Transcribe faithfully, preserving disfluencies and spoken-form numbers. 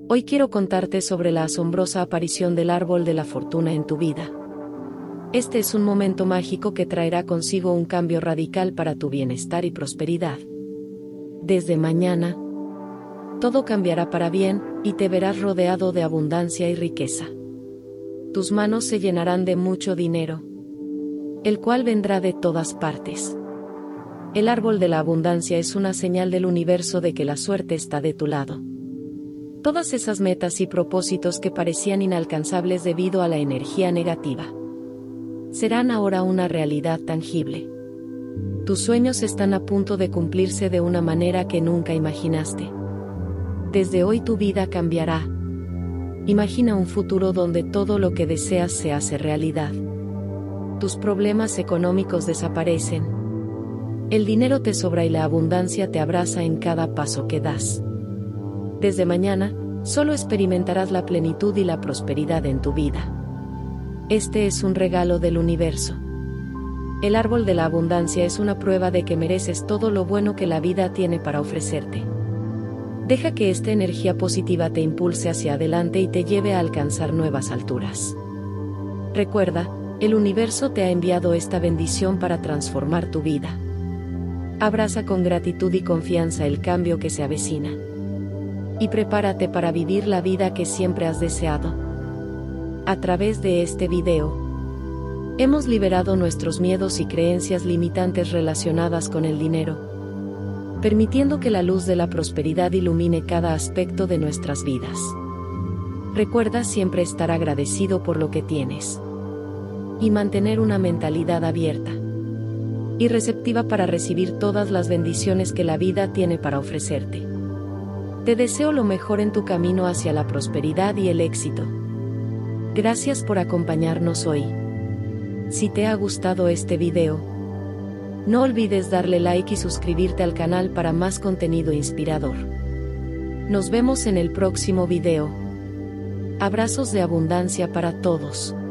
Hoy quiero contarte sobre la asombrosa aparición del árbol de la fortuna en tu vida. Este es un momento mágico que traerá consigo un cambio radical para tu bienestar y prosperidad. Desde mañana, todo cambiará para bien, y te verás rodeado de abundancia y riqueza. Tus manos se llenarán de mucho dinero, el cual vendrá de todas partes. El árbol de la abundancia es una señal del universo de que la suerte está de tu lado. Todas esas metas y propósitos que parecían inalcanzables debido a la energía negativa serán ahora una realidad tangible. Tus sueños están a punto de cumplirse de una manera que nunca imaginaste. Desde hoy tu vida cambiará. Imagina un futuro donde todo lo que deseas se hace realidad. Tus problemas económicos desaparecen. El dinero te sobra y la abundancia te abraza en cada paso que das. Desde mañana, solo experimentarás la plenitud y la prosperidad en tu vida. Este es un regalo del universo. El árbol de la abundancia es una prueba de que mereces todo lo bueno que la vida tiene para ofrecerte. Deja que esta energía positiva te impulse hacia adelante y te lleve a alcanzar nuevas alturas. Recuerda, el universo te ha enviado esta bendición para transformar tu vida. Abraza con gratitud y confianza el cambio que se avecina. Y prepárate para vivir la vida que siempre has deseado. A través de este video, hemos liberado nuestros miedos y creencias limitantes relacionadas con el dinero, permitiendo que la luz de la prosperidad ilumine cada aspecto de nuestras vidas. Recuerda siempre estar agradecido por lo que tienes y mantener una mentalidad abierta y receptiva para recibir todas las bendiciones que la vida tiene para ofrecerte. Te deseo lo mejor en tu camino hacia la prosperidad y el éxito. Gracias por acompañarnos hoy. Si te ha gustado este video, no olvides darle like y suscribirte al canal para más contenido inspirador. Nos vemos en el próximo video. Abrazos de abundancia para todos.